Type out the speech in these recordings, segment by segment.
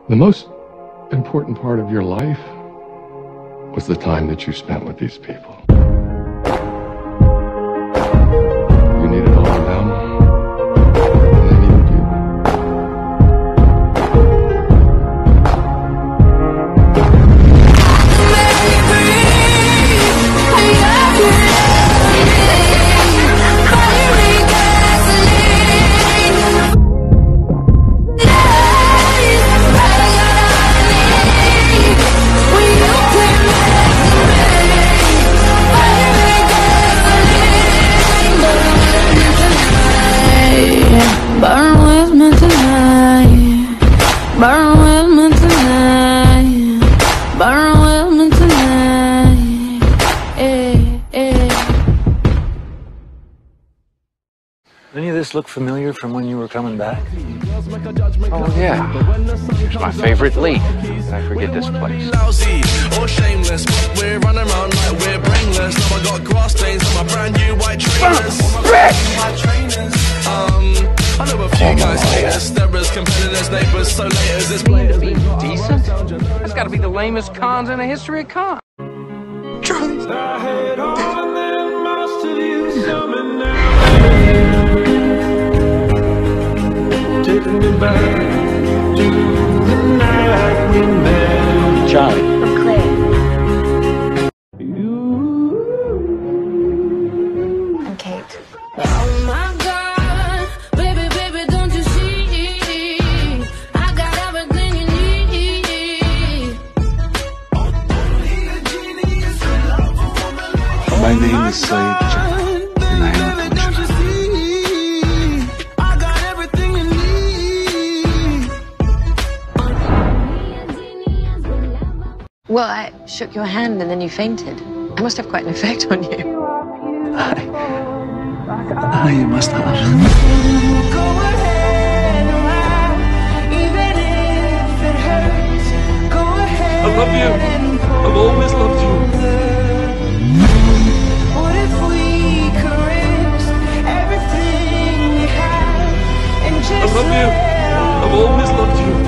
The most important part of your life was the time that you spent with these people. You needed all of them, and they needed you. Burn with me tonight. Burn with me tonight. Burn with me tonight. Any of this look familiar from when you were coming back? Oh, yeah. It's my favorite leaf. I forget this place. Lousy or shameless, we're running around like we're brainless. Now I got grass stains on my brand new white trainers. I know a few guys hate us, terrorists, competitors, neighbors, so late as this play to be Decent? That's gotta be the lamest cons in the history of cons. Charlie. Charlie. I'm Claire. I'm Kate. Oh my God, baby, baby, don't you see? I got everything you need. My name is Saeed John, and I am a coach. Well, I shook your hand and then you fainted. I must have quite an effect on you. You must have. I love you. I've always loved you. What if we could risk everything we have and just I love you. I've always loved you.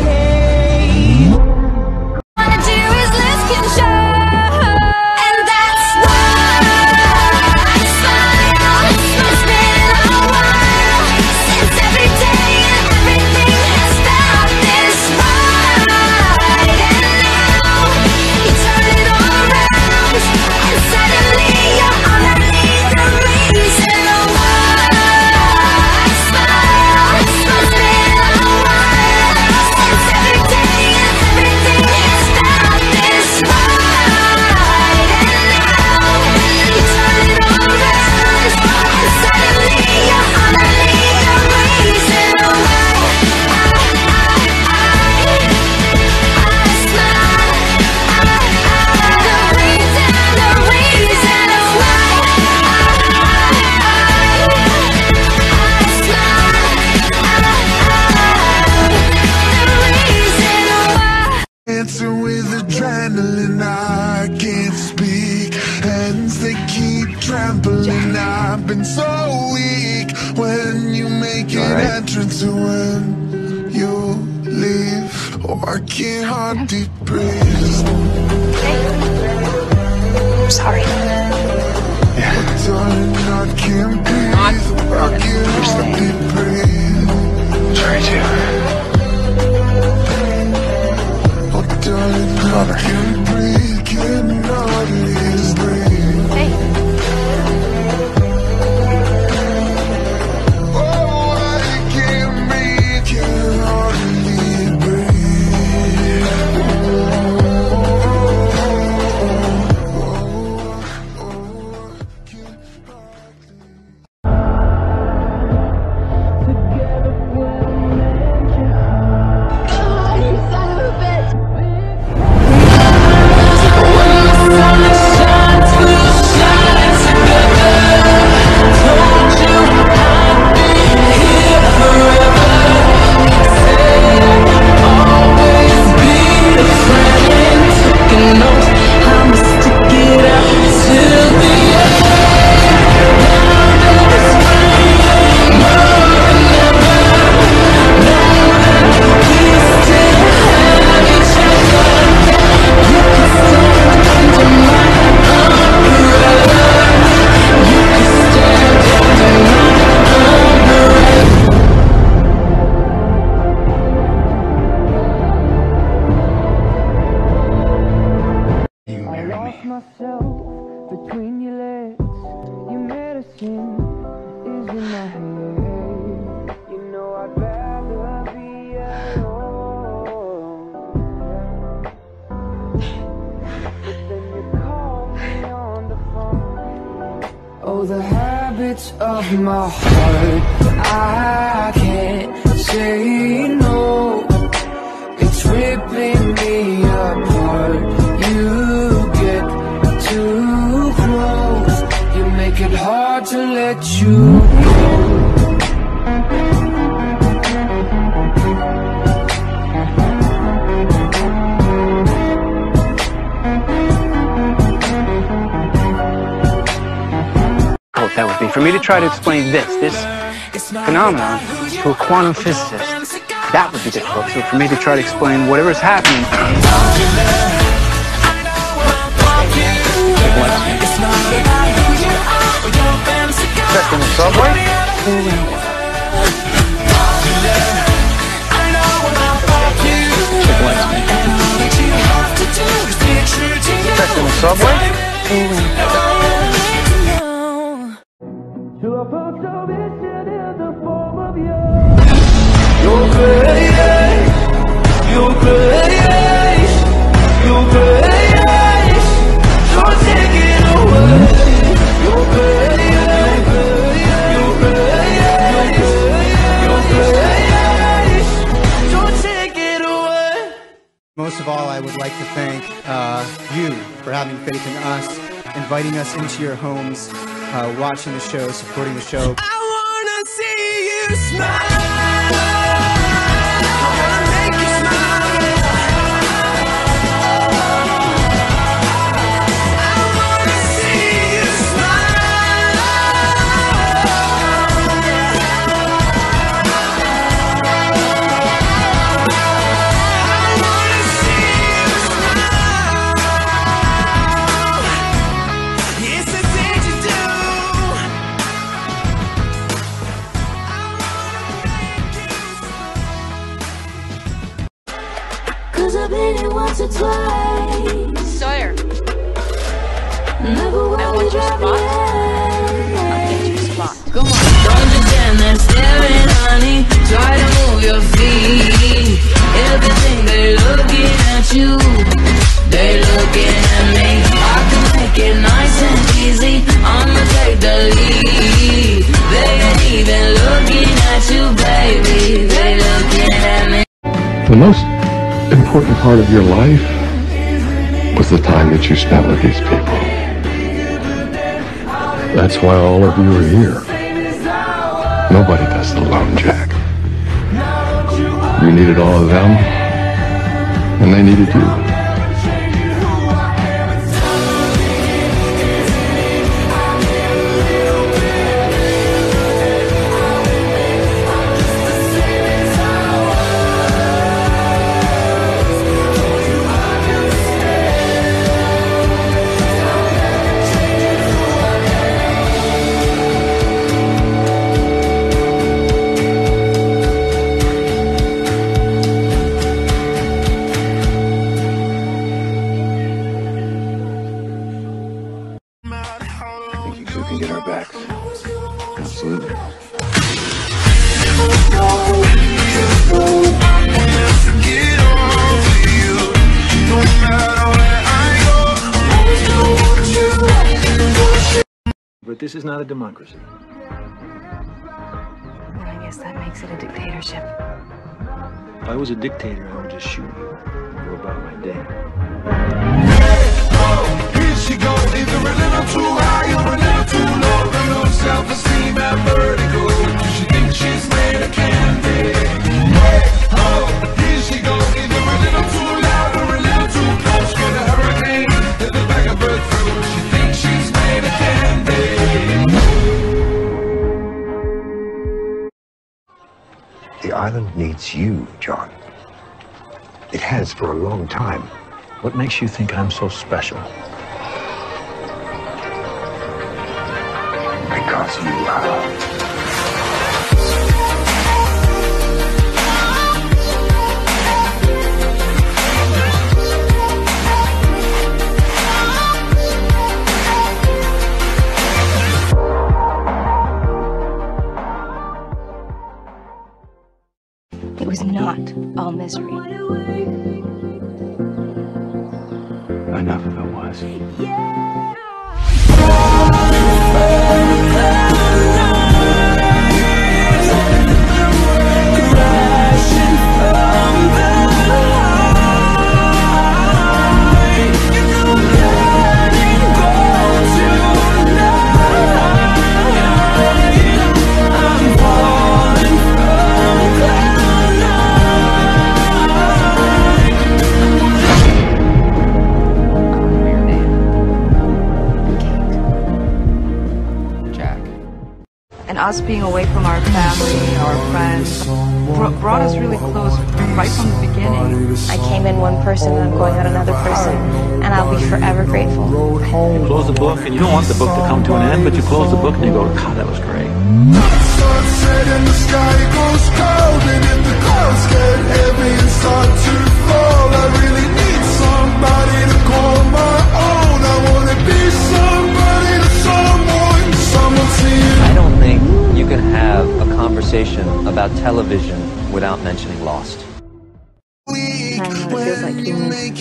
With adrenaline, I can't speak. Hands they keep trampling. I've been so weak. When you make an entrance and when you leave, oh, I can't hardly breathe. I'm sorry. Darling, I can't breathe. I can't hardly breathe. Sorry, too. Darling, I can't breathe, can hardly breathe. Hey. Oh, I can't breathe, can hardly breathe. Together we'll make know the habits of my heart. I can't say no. It's ripping me apart. You get too close. You make it hard to let you go. That would be for me to try to explain this phenomenon to a quantum physicist. That would be difficult. So for me to try to explain whatever's happening. Check in the subway. Check in the subway. Most of all, I would like to thank you for having faith in us, inviting us into your homes, watching the show, supporting the show. I wanna see you smile. I wanna make you smile. I wanna see you smile. I wanna see you smile. Yes, I said you do. Cause I've been here once or twice. Sawyer, Never I want your spot. I'll get you a spot. Come on, don't you stand there staring, honey. Try to move your feet. Everything they looking at you, they looking at me. I can make it nice and easy. I'ma take the lead. They ain't even looking at you, baby. They looking at me. The most important part of your life was the time that you spent with these people. That's why all of you are here. Nobody does the lone jack. You needed all of them, and they needed you. We can get our backs. Absolutely. But this is not a democracy. Well, I guess that makes it a dictatorship. If I was a dictator, I would just shoot you and go about my day. Here she goes, either a little too high or a little too low. A little self-esteem and vertigo. She thinks she's made of candy. Here she goes, either a little too loud or a little too close. Get a hurricane in the back of her throat. She thinks she's made of candy. The island needs you, John. It has for a long time. What makes you think I'm so special? Because you are. It was not all misery. Enough of it was. Yeah. us being away from our family, our friends, brought us really close right from the beginning. I came in one person and I'm going out another person, and I'll be forever grateful. You close the book, and you don't want the book to come to an end, but you close the book and you go, God, that was great. Sunset and the sky goes cold, and if the clouds get heavy and start to fall, I really need somebody to call my own. I wanna be somebody to someone to you. I don't think you can have a conversation about television without mentioning Lost. It feels like you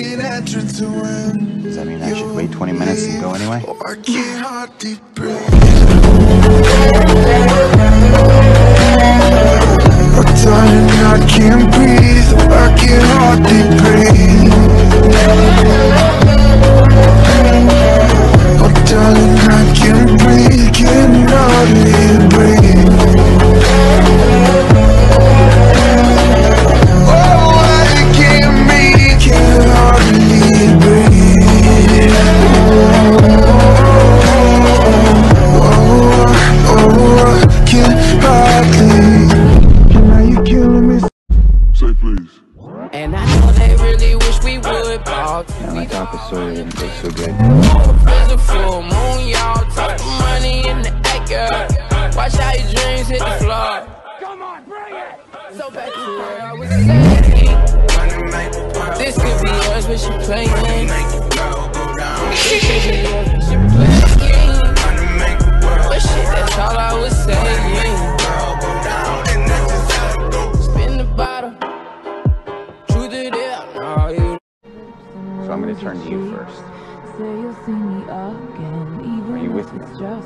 Does that mean I should wait 20 minutes and go anyway? I can't hardly breathe. Oh, darling, I can't breathe. I can't hardly breathe. Oh, darling, I can't breathe. Can hardly breathe. Oh, I can't breathe. Can hardly breathe. And I know they really wish we would talk. Yeah, my talk was so good. Full moon, y'all talk money in the act, girl. Watch how your dreams hit the floor. Come on, bring it. So back to where I was saying, this could be yours, but she playing. This could be yours, but she playing. But shit, that's all I was saying. Spin the bottle. Truth it is, no, you. So I'm going to turn to you first. Are you with me?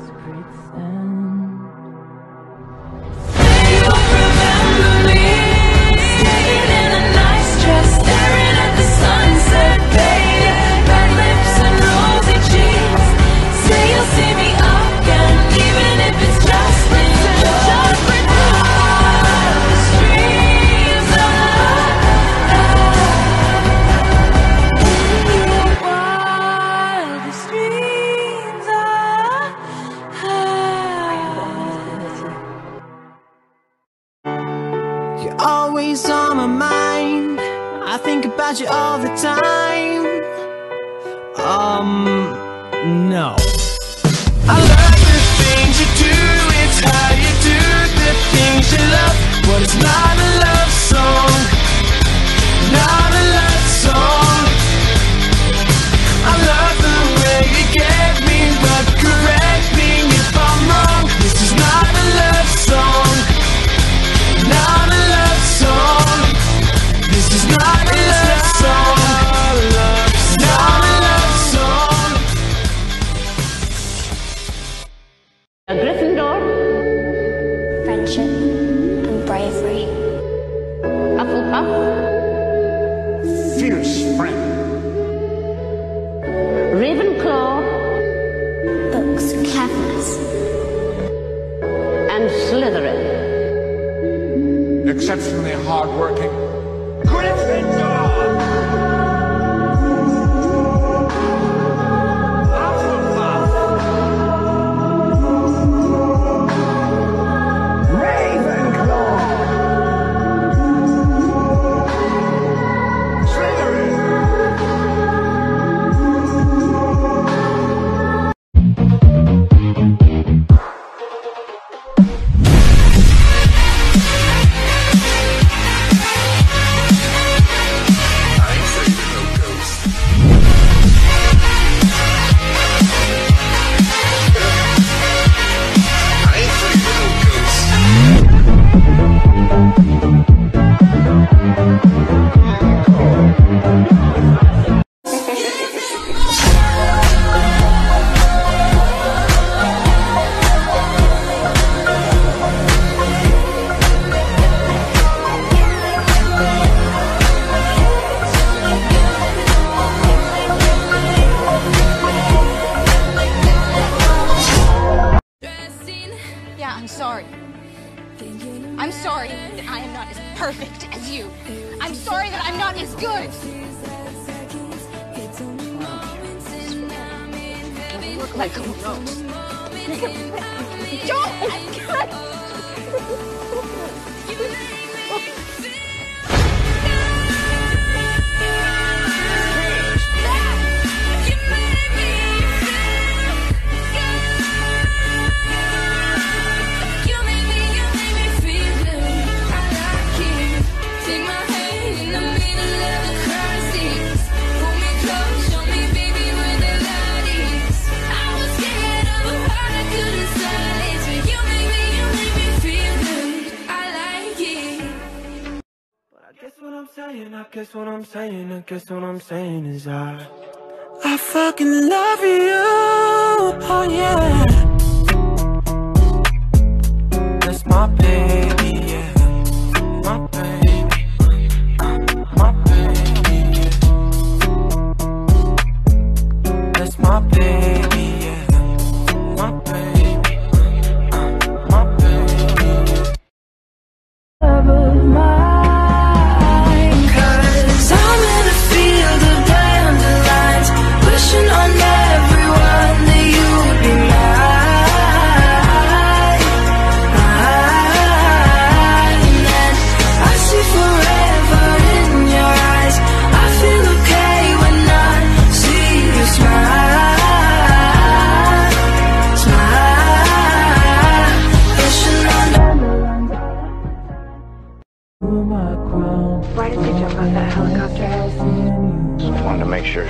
You're always on my mind. I think about you all the time. No. I love the things you do. It's how you do the things you love. But it's not a love song. Not a love song. I love the way you get me, but correct me if I'm wrong. This is not a love song. Not a love song. This is not a love song. Not a love song. A Gryffindor. Friendship and bravery. Hufflepuff. Fierce friend. Ravenclaw. Books, cleverness. And Slytherin. Exceptionally hardworking. Gryffindor! Hufflepuff! Ravenclaw! Slytherin! I'm sorry. I'm sorry that I am not as perfect as you. I'm sorry that I'm not as good. Look like a rose. Don't! I guess what I'm saying is I fucking love you, oh yeah. That's my baby, yeah. My baby, my baby, yeah. That's my baby, yeah. My baby, my baby. Love of mine. Why did you jump out that helicopter? I wanted to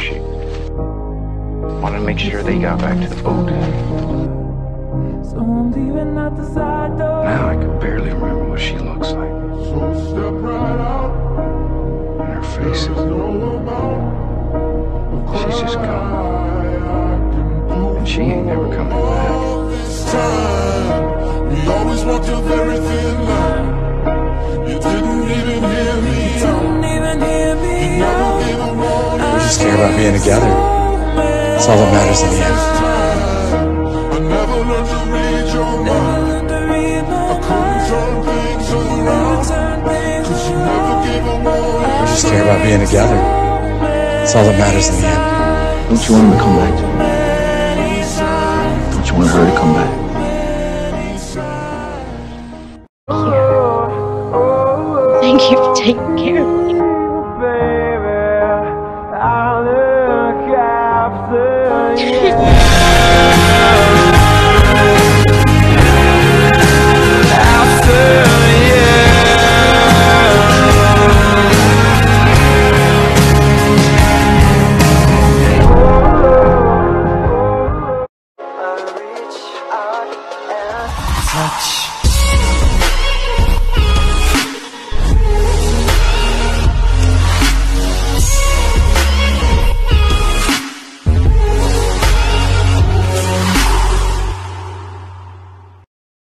make sure they got back to the boat. Now I can barely remember what she looks like. And her face. She's just gone. And she ain't never coming back. We always walked a very thin line. You didn't even hear me out. We just care about being together. That's all that matters in the end. I never learned to read your mind. I couldn't turn things around. Cause you never gave a warning. We just care about being together. That's all that matters in the end. Don't you want him to come back to me? Don't you want her to come back? Thank you for taking care of me.